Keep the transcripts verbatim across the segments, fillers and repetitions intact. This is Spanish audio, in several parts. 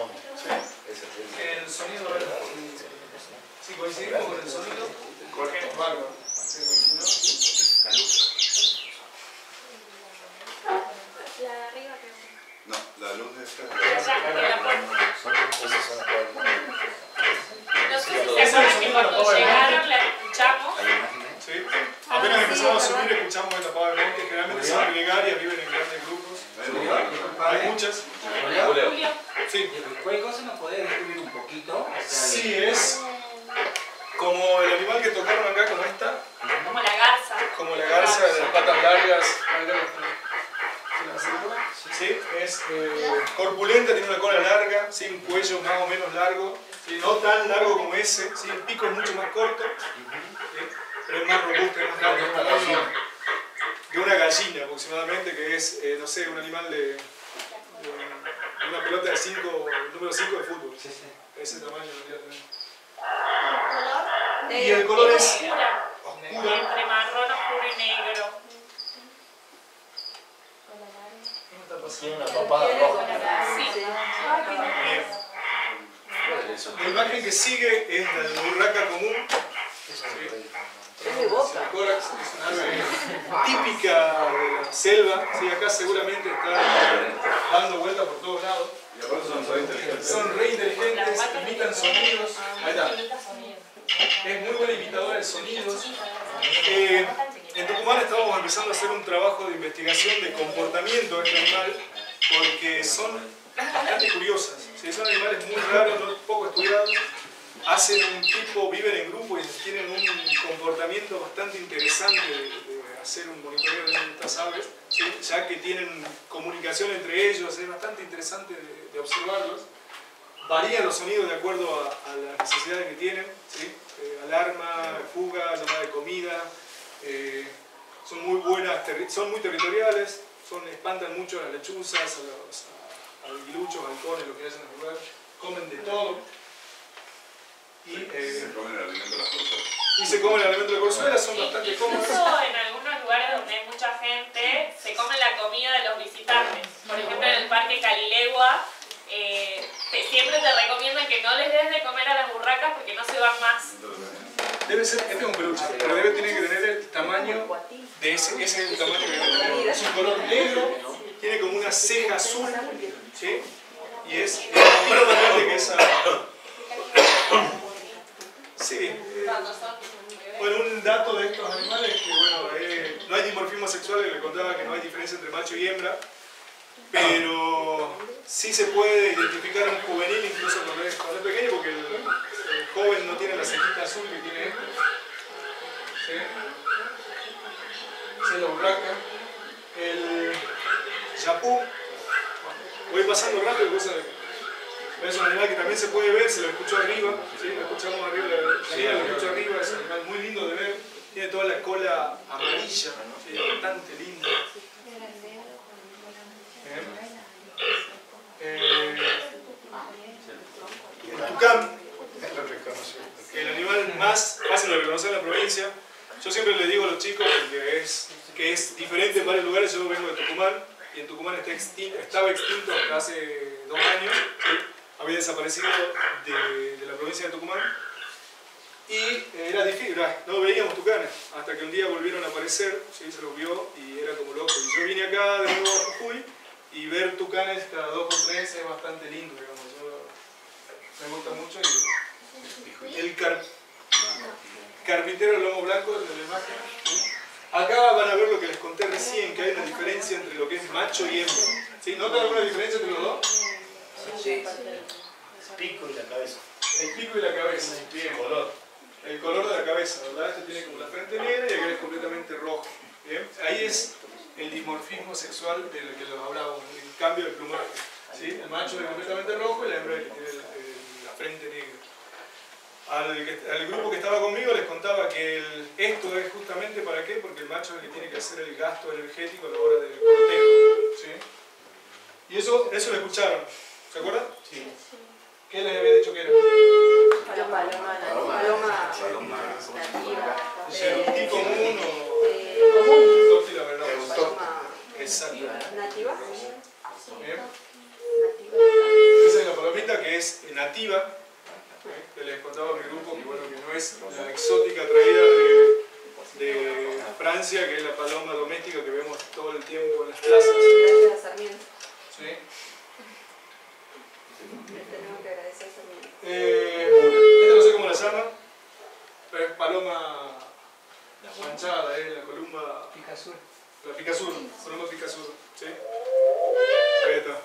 Sí. El sonido, ¿verdad? Si coincidimos con el sonido, Jorge, bárbaro. La luz. La de arriba creo. No, la luz de esta. No sé si se acuerdan que cuando llegaron la escuchamos. Sí. Apenas empezamos a subir, escuchamos esta pava de monte. Generalmente son gregarias, viven en grandes grupos. Hay muchas. Julio. Sí. ¿Cuál cosa nos podés describir un poquito? Sí, es como el animal que tocaron acá, como esta. Como la garza. Como la garza de las patas largas. Sí, es eh, corpulenta, tiene una cola larga, ¿sí? Un cuello más o menos largo, ¿sí? No tan largo como ese, ¿sí? El pico es mucho más corto, ¿sí? Pero es más robusto, es más largo, es tamaño de una gallina aproximadamente, que es, eh, no sé, un animal de, de una pelota de cinco, el número cinco de fútbol. Sí, sí. Ese tamaño debería tener. ¿El color? Y el color es Oscura. oscura. Entre marrón oscuro y negro. Tiene una papada roja. Sí. Bien. La imagen que sigue es la de la urraca común. Es de boca. El córax es una ave típica de la selva. Sí, acá seguramente está dando vueltas por todos lados. Y aparte son re inteligentes. Son re inteligentes, imitan sonidos. Ahí está. Es muy buena imitadora de sonidos. Eh, en Tucumán estamos empezando a hacer un trabajo de investigación de comportamiento de este animal porque son bastante curiosas. ¿Sí? Son animales muy raros, no poco estudiados. Hacen un tipo, viven en grupo y tienen un comportamiento bastante interesante de, de hacer un monitoreo de estas aves, ¿sí? Ya que tienen comunicación entre ellos, es bastante interesante de, de observarlos. Varían los sonidos de acuerdo a, a las necesidades que tienen, ¿sí? Eh, alarma, fuga, llamada de comida, eh, son muy buenas, son muy territoriales, son, espantan mucho a las lechuzas, a los a, a aguiluchos, halcones, lo que hayan en el lugar, comen de todo. Y, eh, se comen el alimento de las corzuelas. y se comen el alimento de corzuela, son bastante cómodos. Incluso en algunos lugares donde hay mucha gente, se come la comida de los visitantes. Por ejemplo, en el Parque Calilegua, eh, te, siempre te recomiendan que no les des de comer a las burracas porque no se van más. Debe ser, este es un peluche, pero debe tener que tener el tamaño de ese, ese es el tamaño que debe tener. Es un color negro, tiene como una ceja azul, ¿sí? Y es un poquito más grande que esa. Sí. Bueno, un dato de estos animales es que bueno, eh, no hay dimorfismo sexual, le contaba que no hay diferencia entre macho y hembra, pero sí se puede identificar un juvenil incluso cuando es, cuando es pequeño, porque el, el joven no tiene la cejita azul que tiene este. ¿Sí? Esa es la urraca. El yapú, voy pasando rápido, cosa de... Es un animal que también se puede ver, se lo escucho arriba, ¿sí? Lo escuchamos arriba, la guía lo escucho arriba, es un animal muy lindo de ver, tiene toda la cola amarilla, ¿sí? Bastante lindo. Eh, el tucán, el animal más fácil de reconocer en la provincia, yo siempre le digo a los chicos que es, que es diferente en varios lugares, yo vengo de Tucumán, y en Tucumán está extinto, estaba extinto hasta hace dos años, ¿sí? Había desaparecido de, de la provincia de Tucumán y era difícil, no veíamos tucanes hasta que un día volvieron a aparecer, ¿sí? Se los vio y era como loco. Y yo vine acá de nuevo a Jujuy y ver tucanes cada dos o tres es bastante lindo, digamos. Yo, me gusta mucho. Y el car, carpintero lomo blanco de la imagen, ¿sí? Acá van a ver lo que les conté recién, que hay una diferencia entre lo que es macho y hembra, ¿sí? ¿Notan alguna diferencia entre los dos? Sí. El pico y la cabeza. El pico y la cabeza. Bien. El color. El color de la cabeza, ¿verdad? Este tiene como la frente negra y aquel es completamente rojo. Bien. Ahí es el dimorfismo sexual del que los hablábamos, el cambio de plumaje. ¿Sí? El macho es completamente rojo y la hembra tiene el, el, la frente negra. Al, al grupo que estaba conmigo les contaba que el, esto es justamente para qué, porque el macho es el que tiene que hacer el gasto energético a la hora del cortejo. ¿Sí? Y eso, eso lo escucharon. ¿Se acuerdan? Sí. ¿Qué les había dicho que era? Paloma, paloma, paloma, Paloma. nativa. ¿Cerutí común o...? Eh, común. Torti la verdad. Paloma Exacto. nativa. Bien. Nativa. Esa es la palomita que es nativa, ¿eh? Que les contaba a mi grupo que, bueno, que no es la exótica traída de, de Francia, que es la paloma doméstica que vemos todo el tiempo en las plazas. Gracias a Sarmiento. ¿Sí? Le tenemos que agradecer a Sarmiento. Eh, esta no sé cómo la llaman, pero es paloma manchada, ¿eh? La columba... Picasur. La picasur, paloma picasur. ¿Sí? Ahí está.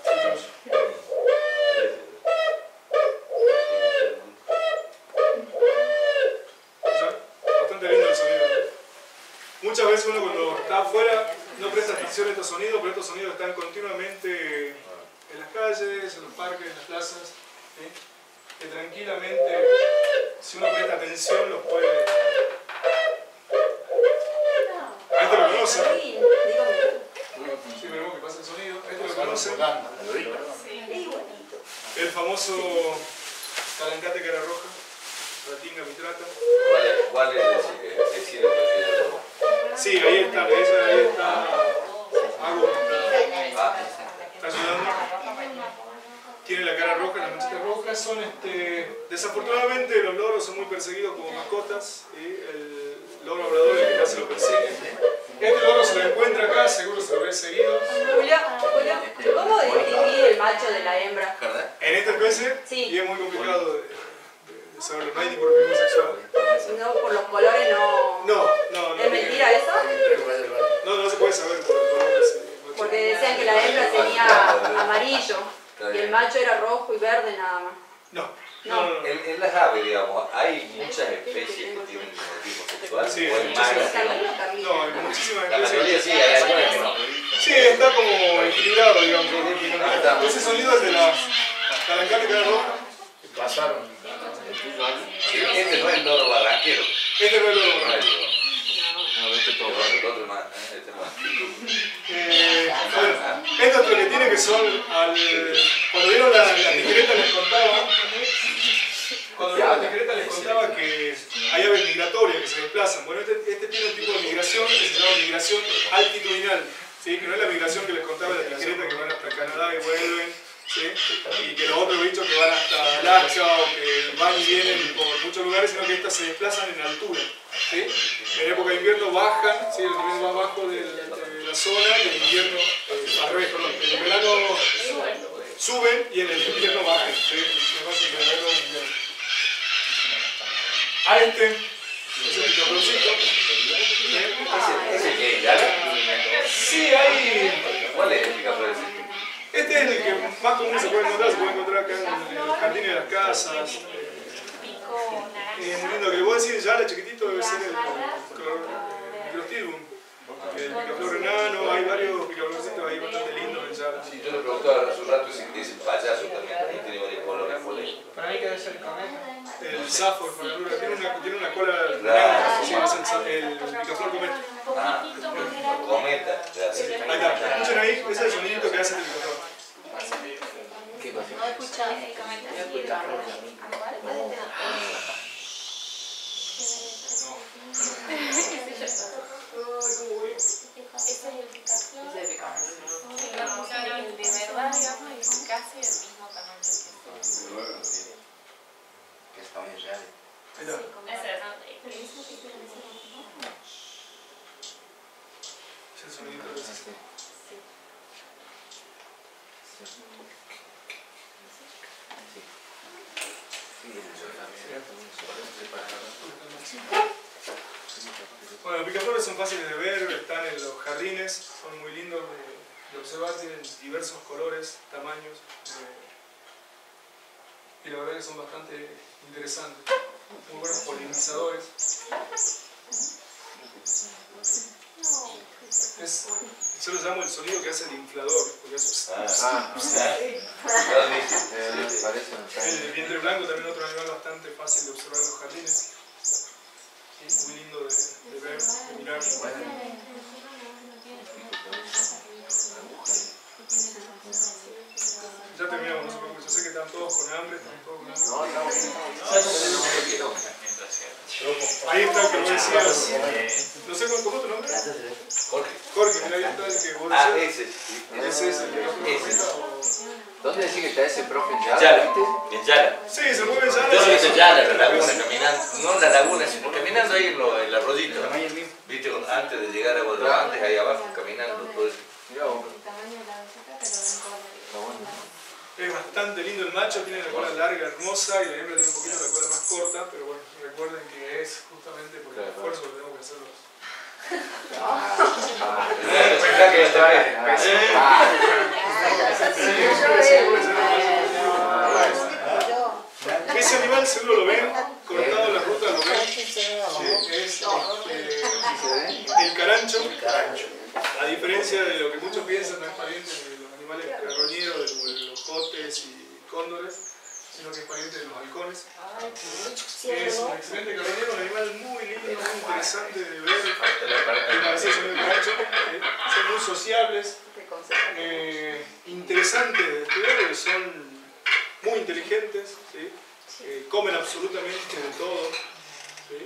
Bastante lindo el sonido, ¿no? Muchas veces uno cuando está afuera no presta atención a estos sonidos, pero estos sonidos están continuamente en las calles, en los parques, en las plazas, ¿sí? Que tranquilamente, si uno presta atención, los puede... Ahí te lo conocen. Sí, veremos que pasa el sonido. Ahí te lo conocen. El famoso calancate cara roja, ratinga mitrata. ¿Cuál es el vecino que Sí, ahí está, ella, ahí está. Agua. Ah, Está ayudando. Tiene la cara roja, las manchitas rojas. Son, este, desafortunadamente, los loros son muy perseguidos como mascotas. Y el loro labrador es el que más se lo persigue. Este loro se lo encuentra acá, seguro se lo ve seguido. Julio, Julio, ¿cómo distinguir el macho de la hembra? En esta especie, Sí. y es muy complicado de, de, de saberlo, no hay dimorfismo sexual. No, por los colores no... No, no, no. ¿Es mentira eso? No, no se puede saber por el color. Sí. Porque decían que la hembra tenía amarillo y el macho era rojo y verde nada más. No, no, no. no. En, en las aves, digamos, hay muchas especies que tienen dimorfismo sexual. Sí, o hay muchas más, especies. Carlino, Carlino. No, hay muchísimas La mayoría especies. sí, hay algunas que no. Sí, está como equilibrado, digamos. Ese sonido es de la calancate cara roja. Pasaron. Sí, este no es el loro barranquero. Este no es lo No normal. es el loro. No, este es todo. El otro es más, ¿eh? Este es más. Eh, bueno, esto es lo que tiene que son al... Cuando vieron la, la tijereta les contaba cuando vieron la tijereta les contaba que hay aves migratorias que se desplazan. Bueno, este, este tiene un tipo de migración que se llama migración altitudinal, ¿sí? Que no es la migración que les contaba la tijereta que van hasta Canadá y vuelven, ¿sí? Y que los otros bichos que van hasta Alaska o que van y vienen por muchos lugares, sino que estas se desplazan en altura, ¿sí? En época de invierno bajan, ¿sí? El nivel más bajo de, de la zona, y en invierno, eh, al revés, perdón, en el verano suben y en el invierno bajan, ¿sí? Además, en el verano y en invierno. A este, es el picaflorcito, ¿sí? ¿Ese qué es? ¿Gala? Sí, hay... ¿Cuál es el picaflor ese? Este es el que más común se puede encontrar, se puede encontrar acá en los jardines de las casas. Pico Es naranja. muy lindo, que le voy a decir ya, el chiquitito debe ser el Microstilbum, el picaflor enano, hay varios picaflorcitos ahí bastante lindos en Yala. Sí, yo le preguntaba hace un rato ese que dice el payaso también, ahí tiene varios colores. ¿Cuál es? Para mí que debe ser cometa. El Safford, por ejemplo, tiene una, tiene una cola Claro. sí, es el, sa- el picaflor cometa. Ah, cometa. Ya, sí. Ahí está, escuchen ahí, ese es el sonidito que hace el picaflor. ¿Qué pasa? No escucha el comentario. Ese es el picaflor. Ese es el picaflor. El de verdad, digamos, es casi del mismo tamaño que este. Que es tamaño real. Ahí está. Ese, ¿no? Ese es el sonidito que hace. Bueno, los picaflores son fáciles de ver, están en los jardines, son muy lindos de, de observar, tienen diversos colores, tamaños, eh, y la verdad que son bastante interesantes, muy buenos polinizadores. Es, yo lo llamo el sonido que hace el inflador, porque es, Ah, Ah, ya lo dice. eh, Sí, sí. parece. el vientre blanco también otro animal bastante fácil de observar en los jardines, muy lindo de, de ver, de mirar. Ya terminamos, no se preocupen. Yo sé que están todos con hambre, están todos con hambre. No, no, Ahí está el que vos decías. No sé cómo es tu nombre. Jorge. Jorge, mira, ahí está el que vos Ah, decías. ese. sí. Ese es el que no Ese. ¿Dónde decís que está ese profe en En Yala? Yala. En Yala. Sí, se mueve ya. Yo soy de Yala, la laguna, caminando. No la laguna, sino caminando ahí en lo- en el arroyito. Viste, con- antes de llegar a Guadalupe, ahí abajo, caminando todo eso. Mirá vos. Es bastante lindo el macho, tiene la cola larga, hermosa, y la hembra tiene un poquito la cola más corta, pero bueno, recuerden que es justamente por el esfuerzo que tenemos que hacer los. Pensá que está bien. Ese animal seguro lo ven, cortado en la ruta lo ven. Sí, es eh, el carancho. A diferencia de lo que muchos piensan, no es pariente de los animales carroñeros, como de los jotes y cóndores, sino que es pariente de los halcones. Es un excelente carroñero, un animal muy lindo, muy interesante de ver. Me parece que son el carancho, eh, son muy sociables, eh, interesantes de estudiar, porque son muy inteligentes, ¿sí? Eh, comen absolutamente de todo. ¿Sí?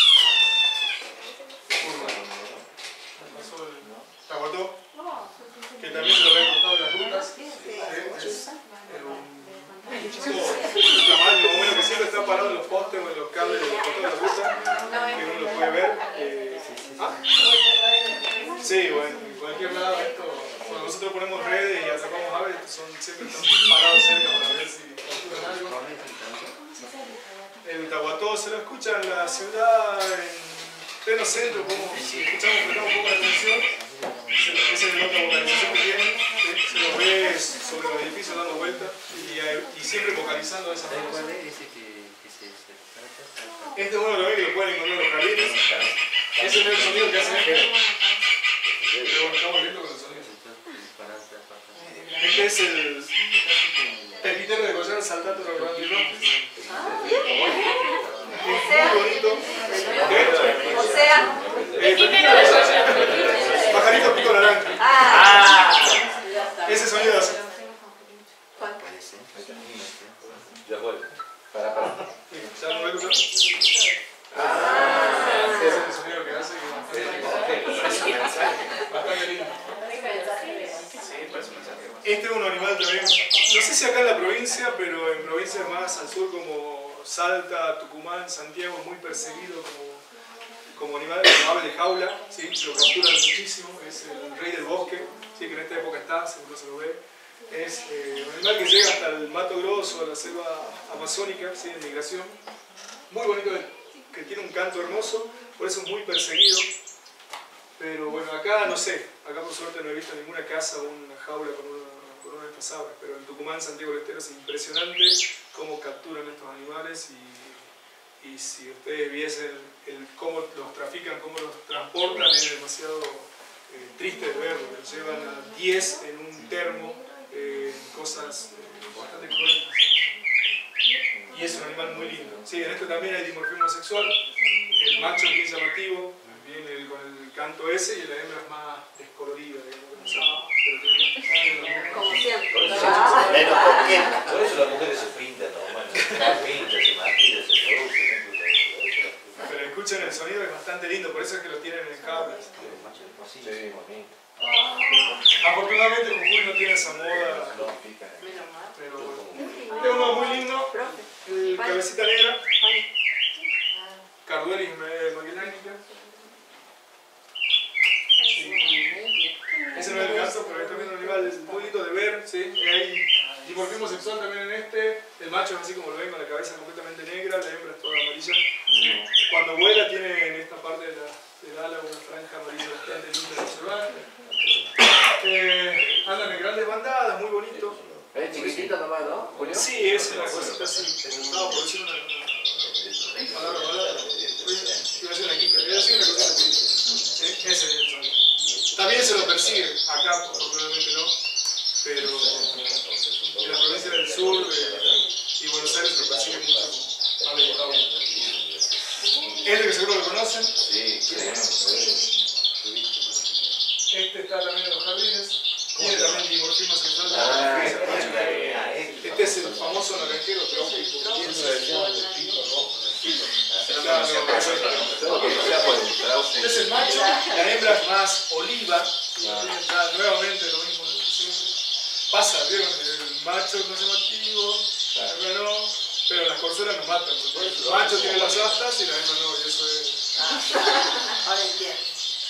Pasó el tahuató, que también lo había cortado en las rutas. ¿Sí? Es eh, un chico de tamaño más o menos que siempre está parado en los postes o en los cables de la ruta, que uno lo puede ver. Eh, ¿ah? Sí, bueno, en cualquier lado esto, cuando nosotros ponemos redes y atrapamos aves, son, siempre están parados cerca para ver si capturan algo. El tahuató se lo escucha en la ciudad, en pleno centro, como si escuchamos, prestamos un poco de atención. Esa es la otra vocalización que tienen, ¿sí? Se los ve sobre los edificios dando vueltas y, y siempre vocalizando esa cosa. Este es uno de los que lo pueden encontrar en los jardines. Ese es el sonido que hace. Pero bueno, estamos viendo con el sonido. Este es el pepitero de collar saltato de Rodríguez. Es muy bonito. ¿Qué? O sea, Eh, pepitero de collar. Pajarito pico naranja. ah, Ese sonido hace. Ya fue. Para, para. ¿Ya no lo escuchado? Ese es el sonido que hace. Bastante lindo. Este es un animal también, no sé si acá en la provincia, pero en provincias más al sur como Salta, Tucumán, Santiago, muy perseguido como, como animal, como ave de jaula, ¿sí? Se lo capturan muchísimo, es el rey del bosque, ¿sí? Que en esta época está, seguro se lo ve. Es eh, un animal que llega hasta el Mato Grosso, a la selva amazónica, ¿sí? En migración. Muy bonito, que tiene un canto hermoso, por eso es muy perseguido. Pero bueno, acá no sé, acá por suerte no he visto ninguna casa o una jaula con una, con una de estas aves, pero en Tucumán, Santiago del Estero es impresionante cómo capturan estos animales y, y si ustedes viesen el, cómo los trafican, cómo los transportan, es demasiado eh, triste de verlo, los llevan a diez en un termo, eh, cosas eh, bastante cruentas. Y es un animal muy lindo. Sí, en esto también hay dimorfismo sexual, el macho es bien llamativo, viene el, con el canto ese y la hembra es más descolorida, digamos, pero tiene, como siempre. Por eso, Ah, Menos por quién. por eso las mujeres se pintan, normalmente. Se pintan, se maquillan, se producen. pero escuchen el sonido, es bastante lindo, por eso es que lo tienen en cables. Sí, bonito. Afortunadamente Jujuy no tiene esa moda, pero bueno. Es uno muy lindo, el cabecita negra, Carduelis magellanica. Ese no es el caso, pero es también un animal muy lindo de ver, ¿sí? Hay dimorfismo sexual también en este, el macho es así como lo ven, con la cabeza completamente negra, la hembra es toda amarilla. Cuando vuela tiene en esta parte de la, del ala una franja amarilla bastante linda de observar. Eh, andan en grandes bandadas, muy bonito. Es chiquitito nomás, ¿no, Julio? Sí, es una cosita así, no, por decir una, una palabra, palabra, iba a decir una quita, iba a decir una cosita así. ¿Eh? Ese es el sonido. También se lo persigue, acá afortunadamente no, pero en la provincia del sur eh, y Buenos Aires se lo persigue mucho con ave de jaula. Este que seguro lo conocen, Sí, sí. este está también en los jardines, tiene también dimorfismo dimorfismo sexual. Ah, Este es el famoso naranjero trópico. Claro, este es el macho, la hembra es más oliva, ya, nuevamente lo mismo de siempre. Pasa, vieron, el macho es más llamativo, la hembra no, pero las corzuelas nos matan. El macho tiene las astas y la hembra no, y eso es... Ahora entiendo.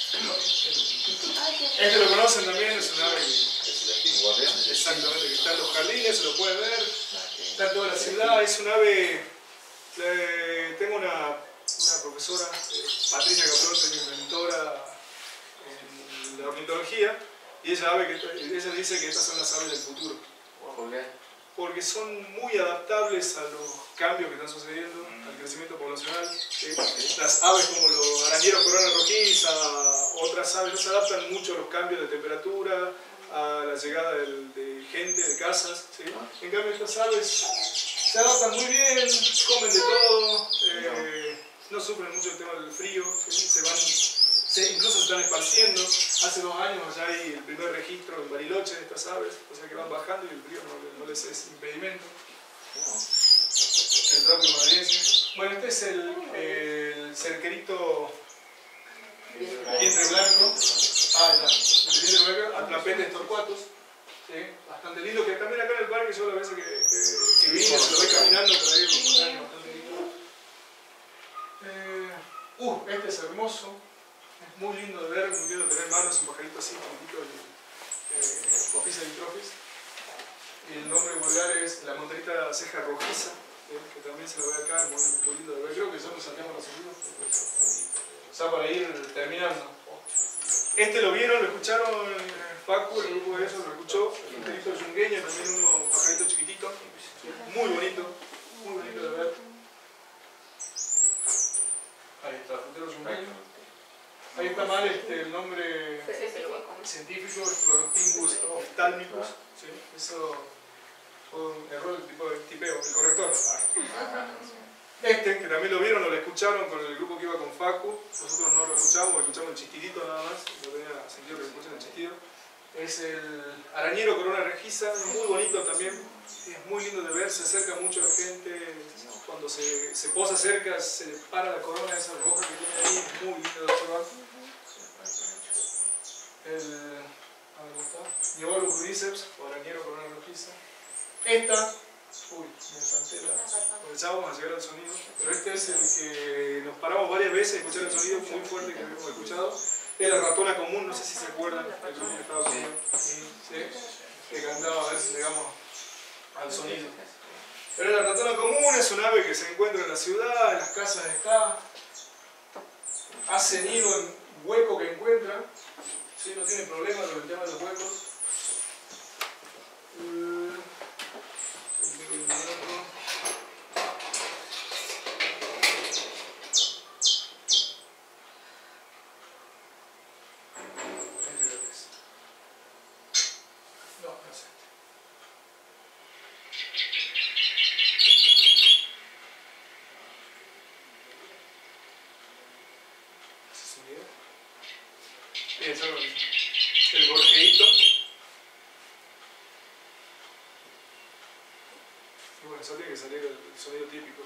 Este lo conocen también, es un ave que, exactamente, que está en los jardines, se lo puede ver, está en toda la ciudad, es un ave, eh, tengo una, una profesora, eh, Patricia Caplón, mi mentora en la ornitología, y ella, ave que, ella dice que estas son las aves del futuro. ¿Por qué? Porque son muy adaptables a los cambios que están sucediendo, al crecimiento poblacional. ¿Sí? Las aves como los arañeros corona rojiza, otras aves no se adaptan mucho a los cambios de temperatura, a la llegada del, de gente, de casas. ¿Sí? En cambio estas aves se adaptan muy bien, comen de todo, eh, no sufren mucho el tema del frío, ¿sí? se van, se, incluso se están esparciendo. Hace dos años ya hay el primer registro en Bariloche de estas aves, o sea que van bajando y el frío no, no les es impedimento. El trópico canadiense. Bueno, este es el, el cerquerito vientre blanco. Ah, ya. El vientre blanco, Atrapetes torcuatus. ¿Sí? Bastante lindo, que también acá en el parque yo la vez que, que, que vine se lo ve caminando por ahí, bastante lindo. Eh, uh, este es hermoso. Es muy lindo de ver, muy lindo de tener en manos, un pajarito así, chiquitito, eh, Ophis epitrophis. Y el nombre vulgar es la montanita ceja rojiza, eh, que también se lo ve acá, muy, muy lindo de ver. Creo que ya nos saltamos los saludos. Ya para ir terminando. Este lo vieron, lo escucharon, eh, Facu, el grupo de ellos lo escuchó. Un perito yungueño, también uno pajarito chiquitito. Muy bonito, muy bonito de ver. Ahí está, frutero yungueño. Ahí está mal este, el nombre científico, es Chlorotingus ophthalmicus. ¿Sí? Eso fue un error del tipo de tipeo, el corrector. Este, que también lo vieron o lo escucharon con el grupo que iba con Facu, nosotros no lo escuchamos, escuchamos el chistidito nada más, no tenía sentido que escuchen el chistido. Es el arañero corona regiza, es muy bonito también, es muy lindo de ver, se acerca mucho a la gente, cuando se, se posa cerca se le para la corona esa roja que tiene ahí, es muy lindo de observar. El Neolus griseps, o arañero corona rojiza. Esta, uy, me salté la... Porque ya vamos a llegar al sonido, pero este es el que nos paramos varias veces a escuchar el sonido muy fuerte que habíamos escuchado. Es la ratona común, no sé si se acuerdan, el grupo que estaba conmigo, ¿sí? Que cantaba a ver si llegamos al sonido. Pero la ratona común es un ave que se encuentra en la ciudad, en las casas está, hace nido en hueco que encuentra, ¿sí? No tiene problema con el tema de los huecos. El gorjeito. Y bueno, eso tiene que salir el sonido típico.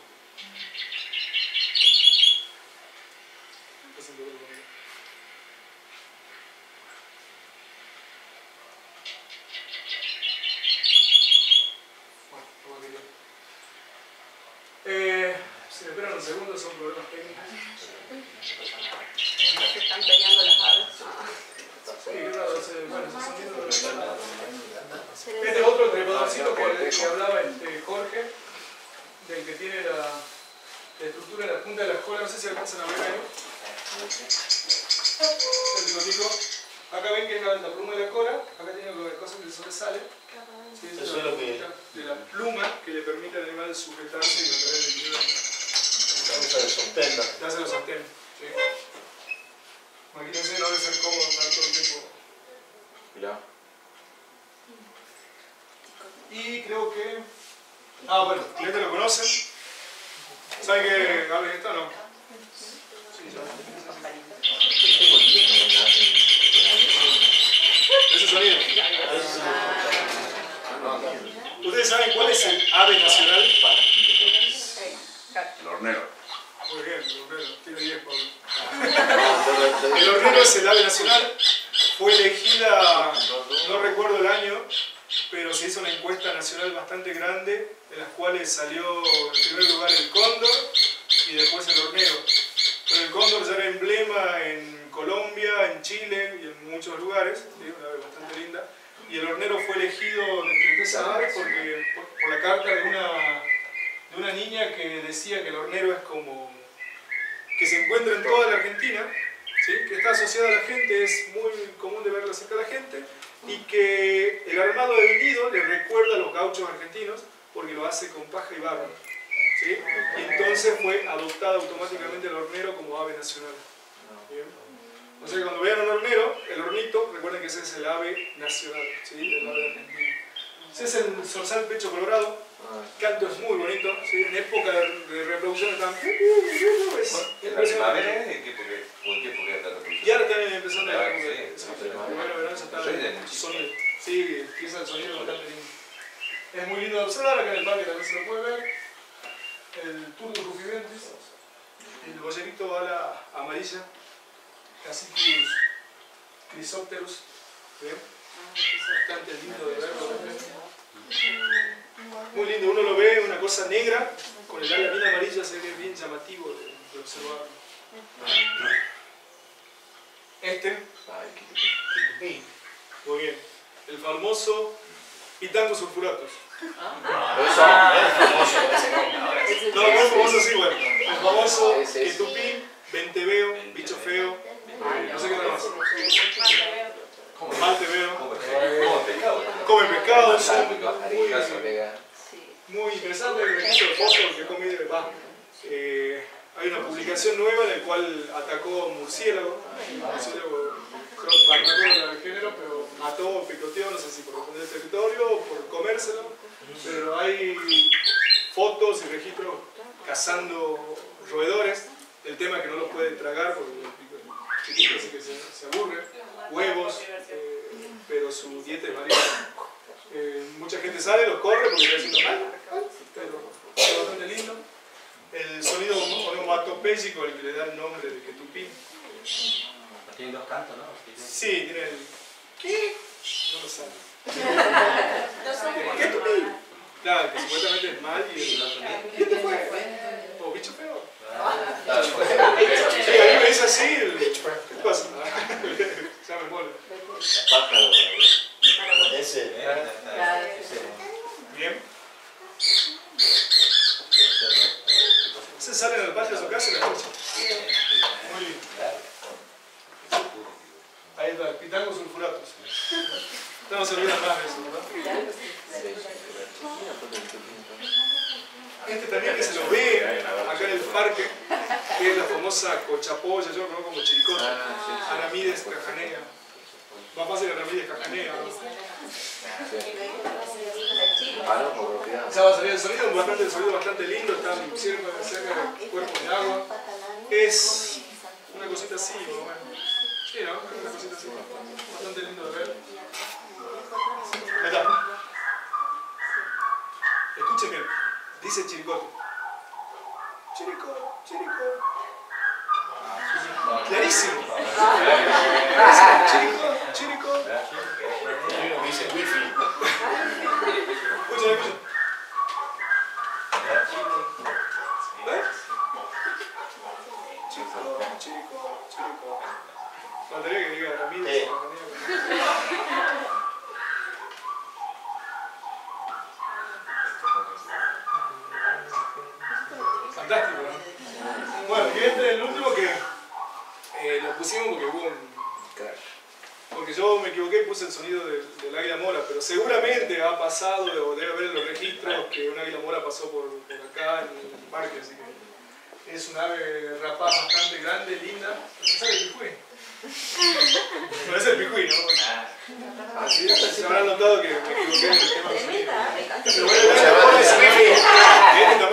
Bueno, vamos a ver. Eh, si me esperan un segundo, son problemas técnicos. Se están peleando las aves. Sí, claro, bueno, esos sonidos de la... Este es otro trepadorcito que, que hablaba este Jorge, del que tiene la, la estructura en la punta de la cola, no sé si alcanzan a ver ahí. El bigotico. Acá ven que es la, la pluma de la cola, acá tiene las cosas que le sobresale. Sí, esa es la punta de la pluma que le permite al animal sujetarse y mantener el equilibrio. Se lo sostén. Ya se lo sostén. ¿Sí? Imagínense, no debe ser cómodo estar todo el tiempo. Mirá. Y creo que... Ah, bueno, este lo conocen. ¿Saben qué ave es esta o no? Sí, ya. Ese sonido. ¿Ustedes saben cuál es el ave nacional? El hornero. Muy bien, el hornero. Tiene diez, Pablo. El hornero es el ave nacional. Fue elegida, no recuerdo el año, pero se hizo una encuesta nacional bastante grande, en las cuales salió en primer lugar el cóndor y después el hornero. Pero el cóndor ya era emblema en Colombia, en Chile y en muchos lugares, ¿sí? Una ave bastante linda. Y el hornero fue elegido entre esas aves porque, por, por la carta de una, de una niña que decía que el hornero es como que se encuentra en toda la Argentina, ¿sí? Que está asociada a la gente, es muy común de verlo cerca de la gente, y que el armado del nido le recuerda a los gauchos argentinos porque lo hace con paja y barro, ¿sí? Y entonces fue adoptada automáticamente el hornero como ave nacional. ¿Bien? O sea que cuando vean un hornero, el hornito, recuerden que ese es el ave nacional, ¿sí? El ave argentino. Ese es el zorzal pecho colorado. El canto es muy bonito, ¿sí? En época de reproducción están... ¿La primavera en qué época está la reproducción? Y ahora están empezando a... Ah, Sí, sí. primero verano se está Sí, de el sonido. Sí, empieza el sonido bastante lindo. Es muy lindo de observar, acá en el parque también se lo puede ver. El Turdus rufibrensis, el boyerito ala amarilla, Cassicus chrysopterus, ¿bien? Bastante lindo de verlo también. Muy lindo, uno lo ve, una cosa negra, con el ala bien amarilla, se ve bien llamativo de, de observarlo. Este, muy bien, el famoso Pitango sulfuratus. No, no es famoso así, bueno. El famoso Quetupí, Venteveo, bicho feo, no sé qué otra más. Malteveo. Come pescado, son muy, muy interesante el registro de fotos que comí de va. Eh, hay una publicación nueva en la cual atacó a un murciélago, un murciélago, no recuerdo el género, pero mató, picoteó, no sé si por defender el territorio o por comérselo, pero hay fotos y registros cazando roedores. El tema es que no los puede tragar porque el chiquito así que se, se aburre, huevos, eh, pero su dieta es variada. Eh, mucha gente sale, los corre porque está haciendo mal, pero es bastante lindo. El sonido onomatopéyico, el que le da el nombre de Quetupí. Tiene dos cantos, ¿no? Sí, tiene el... ¿Qué? No lo sabe. Quetupí. Claro, que supuestamente es mal y el... ¿Qué te fue? ¿O bicho feo? Sí, a mí me dice así, el... ¿qué te pasa? Ya me mole. Pájaro. Ese. Bien. Se salen al patio de su casa y la escuchan. Muy lindo. Ahí está, el Pitango sulfuratus. No nos olvidan más de eso, ¿verdad? Este también que se lo ve acá en el parque, que es la famosa cochapolla, yo lo conozco como chiricota. Aramides cajanea. Más fácil Aramides cajanea, ¿no? Ya va a salir el sonido, bastante, el sonido bastante lindo, están cerca, cerca de cuerpos de agua. Es una cosita así, más o menos. Sí, ¿no? Una cosita así, bastante lindo de ver. Ahí está. Escuchen bien, dice chiricote. Chirico, chirico. Clarísimo. Chirico, chirico. Dice wifi. Escuchen, escuchen. ¿Ves? Chico, chico, chico. Faltaría que diga Ramírez. Fantástico, ¿no? Bueno, y este es el último que eh, lo pusimos porque hubo un... Porque yo me equivoqué y puse el sonido de, del águila mora, pero seguramente ha pasado, o debe haber en los registros, que un águila mora pasó por, por acá en el parque, así que es un ave rapaz bastante grande, linda. ¿No sabe el picuí? No es el picuí, ¿no? Ah, sí, se habrán notado que me equivoqué en el tema del sonido. Pero bueno, este